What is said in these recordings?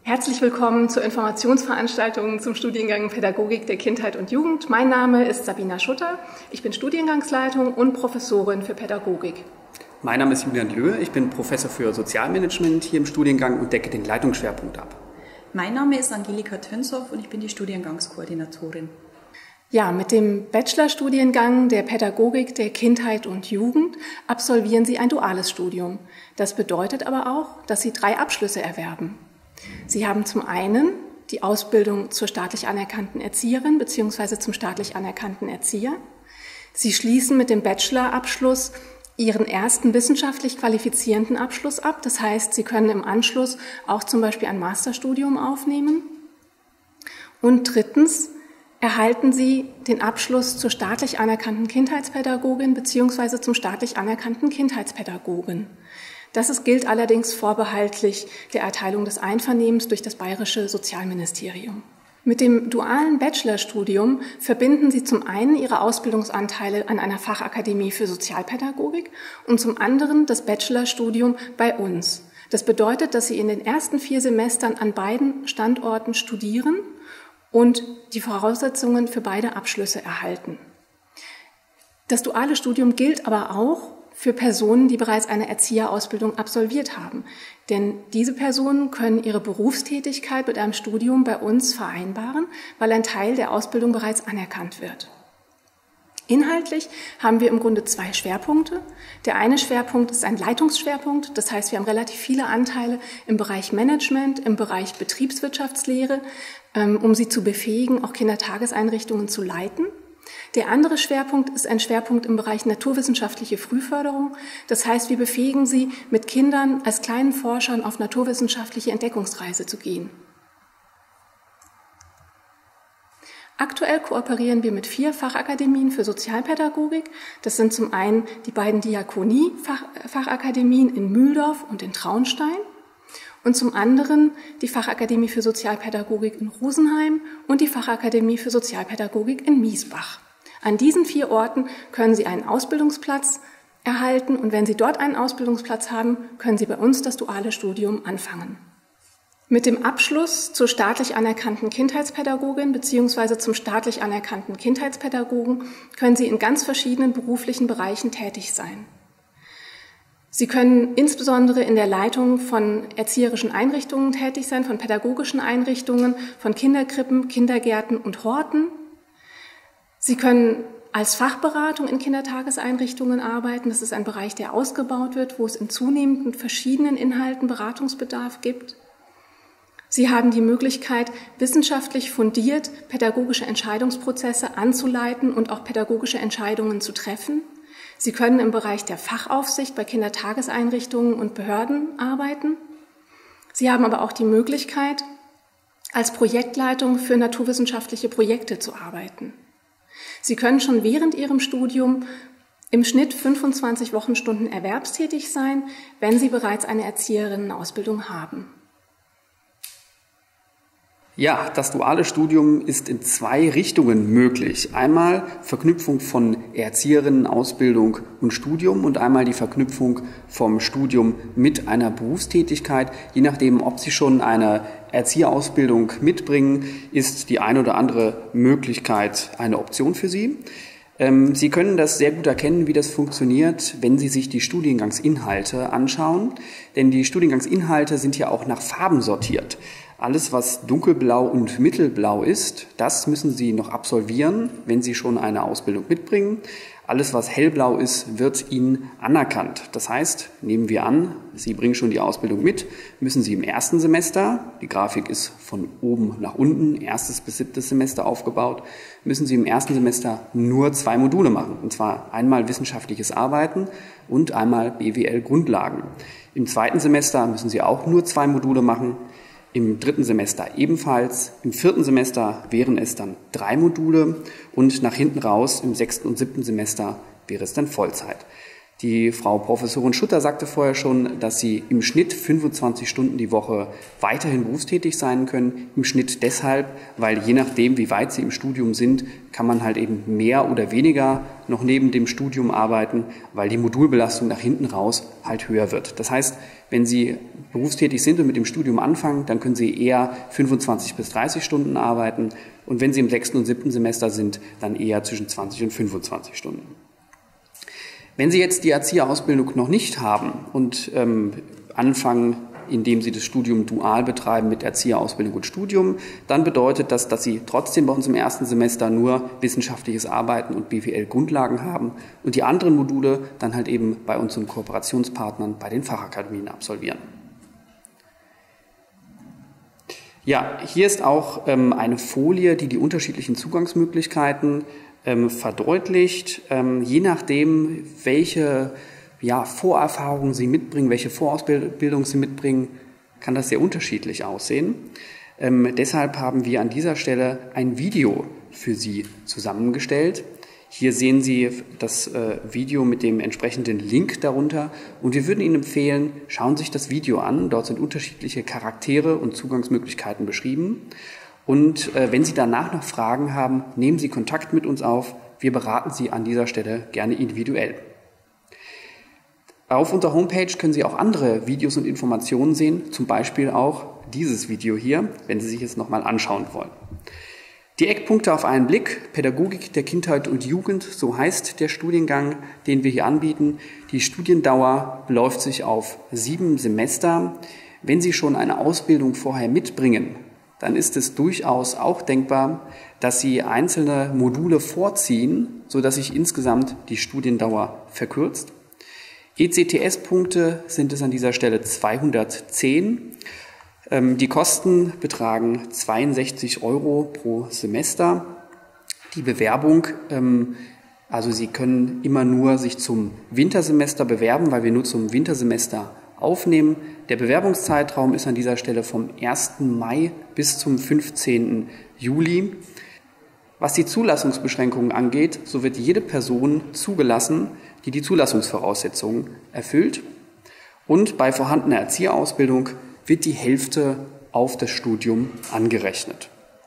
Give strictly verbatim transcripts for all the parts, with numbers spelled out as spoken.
Herzlich willkommen zur Informationsveranstaltung zum Studiengang Pädagogik der Kindheit und Jugend. Mein Name ist Sabina Schutter. Ich bin Studiengangsleitung und Professorin für Pädagogik. Mein Name ist Julian Löhe. Ich bin Professor für Sozialmanagement hier im Studiengang und decke den Leitungsschwerpunkt ab. Mein Name ist Angelika Tönshoff und ich bin die Studiengangskoordinatorin. Ja, mit dem Bachelorstudiengang der Pädagogik der Kindheit und Jugend absolvieren Sie ein duales Studium. Das bedeutet aber auch, dass Sie drei Abschlüsse erwerben. Sie haben zum einen die Ausbildung zur staatlich anerkannten Erzieherin bzw. zum staatlich anerkannten Erzieher. Sie schließen mit dem Bachelorabschluss Ihren ersten wissenschaftlich qualifizierenden Abschluss ab. Das heißt, Sie können im Anschluss auch zum Beispiel ein Masterstudium aufnehmen. Und drittens erhalten Sie den Abschluss zur staatlich anerkannten Kindheitspädagogin bzw. zum staatlich anerkannten Kindheitspädagogen. Das ist, gilt allerdings vorbehaltlich der Erteilung des Einvernehmens durch das Bayerische Sozialministerium. Mit dem dualen Bachelorstudium verbinden Sie zum einen Ihre Ausbildungsanteile an einer Fachakademie für Sozialpädagogik und zum anderen das Bachelorstudium bei uns. Das bedeutet, dass Sie in den ersten vier Semestern an beiden Standorten studieren und die Voraussetzungen für beide Abschlüsse erhalten. Das duale Studium gilt aber auch für Personen, die bereits eine Erzieherausbildung absolviert haben. Denn diese Personen können ihre Berufstätigkeit mit einem Studium bei uns vereinbaren, weil ein Teil der Ausbildung bereits anerkannt wird. Inhaltlich haben wir im Grunde zwei Schwerpunkte. Der eine Schwerpunkt ist ein Leitungsschwerpunkt, das heißt, wir haben relativ viele Anteile im Bereich Management, im Bereich Betriebswirtschaftslehre, um sie zu befähigen, auch Kindertageseinrichtungen zu leiten. Der andere Schwerpunkt ist ein Schwerpunkt im Bereich naturwissenschaftliche Frühförderung. Das heißt, wir befähigen sie, mit Kindern als kleinen Forschern auf naturwissenschaftliche Entdeckungsreise zu gehen. Aktuell kooperieren wir mit vier Fachakademien für Sozialpädagogik. Das sind zum einen die beiden Diakonie-Fachakademien in Mühldorf und in Traunstein und zum anderen die Fachakademie für Sozialpädagogik in Rosenheim und die Fachakademie für Sozialpädagogik in Miesbach. An diesen vier Orten können Sie einen Ausbildungsplatz erhalten und wenn Sie dort einen Ausbildungsplatz haben, können Sie bei uns das duale Studium anfangen. Mit dem Abschluss zur staatlich anerkannten Kindheitspädagogin bzw. zum staatlich anerkannten Kindheitspädagogen können Sie in ganz verschiedenen beruflichen Bereichen tätig sein. Sie können insbesondere in der Leitung von erzieherischen Einrichtungen tätig sein, von pädagogischen Einrichtungen, von Kinderkrippen, Kindergärten und Horten. Sie können als Fachberatung in Kindertageseinrichtungen arbeiten. Das ist ein Bereich, der ausgebaut wird, wo es in zunehmend verschiedenen Inhalten Beratungsbedarf gibt. Sie haben die Möglichkeit, wissenschaftlich fundiert pädagogische Entscheidungsprozesse anzuleiten und auch pädagogische Entscheidungen zu treffen. Sie können im Bereich der Fachaufsicht bei Kindertageseinrichtungen und Behörden arbeiten. Sie haben aber auch die Möglichkeit, als Projektleitung für naturwissenschaftliche Projekte zu arbeiten. Sie können schon während Ihrem Studium im Schnitt fünfundzwanzig Wochenstunden erwerbstätig sein, wenn Sie bereits eine Erzieherinnenausbildung haben. Ja, das duale Studium ist in zwei Richtungen möglich. Einmal Verknüpfung von Erzieherinnenausbildung und Studium und einmal die Verknüpfung vom Studium mit einer Berufstätigkeit. Je nachdem, ob Sie schon eine Erzieherausbildung mitbringen, ist die eine oder andere Möglichkeit eine Option für Sie. Sie können das sehr gut erkennen, wie das funktioniert, wenn Sie sich die Studiengangsinhalte anschauen. Denn die Studiengangsinhalte sind ja auch nach Farben sortiert. Alles, was dunkelblau und mittelblau ist, das müssen Sie noch absolvieren, wenn Sie schon eine Ausbildung mitbringen. Alles, was hellblau ist, wird Ihnen anerkannt. Das heißt, nehmen wir an, Sie bringen schon die Ausbildung mit, müssen Sie im ersten Semester, die Grafik ist von oben nach unten, erstes bis siebtes Semester aufgebaut, müssen Sie im ersten Semester nur zwei Module machen. Und zwar einmal wissenschaftliches Arbeiten und einmal B W L-Grundlagen. Im zweiten Semester müssen Sie auch nur zwei Module machen. Im dritten Semester ebenfalls, im vierten Semester wären es dann drei Module und nach hinten raus im sechsten und siebten Semester wäre es dann Vollzeit. Die Frau Professorin Schutter sagte vorher schon, dass Sie im Schnitt fünfundzwanzig Stunden die Woche weiterhin berufstätig sein können. Im Schnitt deshalb, weil je nachdem, wie weit Sie im Studium sind, kann man halt eben mehr oder weniger noch neben dem Studium arbeiten, weil die Modulbelastung nach hinten raus halt höher wird. Das heißt, wenn Sie berufstätig sind und mit dem Studium anfangen, dann können Sie eher fünfundzwanzig bis dreißig Stunden arbeiten. Und wenn Sie im sechsten und siebten Semester sind, dann eher zwischen zwanzig und fünfundzwanzig Stunden. Wenn Sie jetzt die Erzieherausbildung noch nicht haben und ähm, anfangen, indem Sie das Studium dual betreiben mit Erzieherausbildung und Studium, dann bedeutet das, dass Sie trotzdem bei uns im ersten Semester nur wissenschaftliches Arbeiten und B W L-Grundlagen haben und die anderen Module dann halt eben bei unseren Kooperationspartnern bei den Fachakademien absolvieren. Ja, hier ist auch ähm, eine Folie, die die unterschiedlichen Zugangsmöglichkeiten ähm, verdeutlicht. Ähm, je nachdem, welche ja, Vorerfahrungen Sie mitbringen, welche Vorausbildung Sie mitbringen, kann das sehr unterschiedlich aussehen. Ähm, deshalb haben wir an dieser Stelle ein Video für Sie zusammengestellt. Hier sehen Sie das äh, Video mit dem entsprechenden Link darunter und wir würden Ihnen empfehlen, schauen Sie sich das Video an. Dort sind unterschiedliche Charaktere und Zugangsmöglichkeiten beschrieben. Und äh, wenn Sie danach noch Fragen haben, nehmen Sie Kontakt mit uns auf. Wir beraten Sie an dieser Stelle gerne individuell. Auf unserer Homepage können Sie auch andere Videos und Informationen sehen, zum Beispiel auch dieses Video hier, wenn Sie sich es nochmal anschauen wollen. Die Eckpunkte auf einen Blick: Pädagogik der Kindheit und Jugend, so heißt der Studiengang, den wir hier anbieten. Die Studiendauer beläuft sich auf sieben Semester. Wenn Sie schon eine Ausbildung vorher mitbringen, dann ist es durchaus auch denkbar, dass Sie einzelne Module vorziehen, sodass sich insgesamt die Studiendauer verkürzt. E C T S-Punkte sind es an dieser Stelle zweihundertzehn. Die Kosten betragen zweiundsechzig Euro pro Semester. Die Bewerbung, also Sie können immer nur sich zum Wintersemester bewerben, weil wir nur zum Wintersemester aufnehmen. Der Bewerbungszeitraum ist an dieser Stelle vom ersten Mai bis zum fünfzehnten Juli. Was die Zulassungsbeschränkungen angeht, so wird jede Person zugelassen, die die Zulassungsvoraussetzungen erfüllt. Und bei vorhandener Erzieherausbildung wird die Hälfte auf das Studium angerechnet.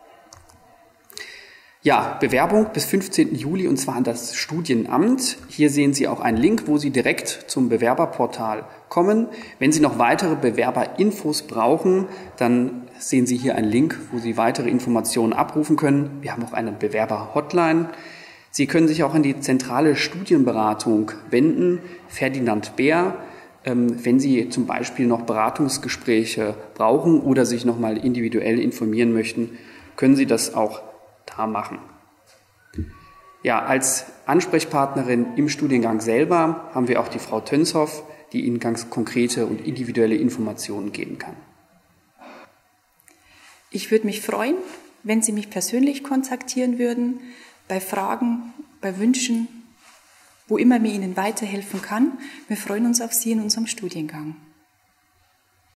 Ja, Bewerbung bis fünfzehnten Juli und zwar an das Studienamt. Hier sehen Sie auch einen Link, wo Sie direkt zum Bewerberportal kommen. Wenn Sie noch weitere Bewerberinfos brauchen, dann sehen Sie hier einen Link, wo Sie weitere Informationen abrufen können. Wir haben auch eine Bewerber-Hotline. Sie können sich auch an die zentrale Studienberatung wenden, Ferdinand Beer. Wenn Sie zum Beispiel noch Beratungsgespräche brauchen oder sich nochmal individuell informieren möchten, können Sie das auch da machen. Ja, als Ansprechpartnerin im Studiengang selber haben wir auch die Frau Tönshoff, die Ihnen ganz konkrete und individuelle Informationen geben kann. Ich würde mich freuen, wenn Sie mich persönlich kontaktieren würden, bei Fragen, bei Wünschen, wo immer mir Ihnen weiterhelfen kann. Wir freuen uns auf Sie in unserem Studiengang.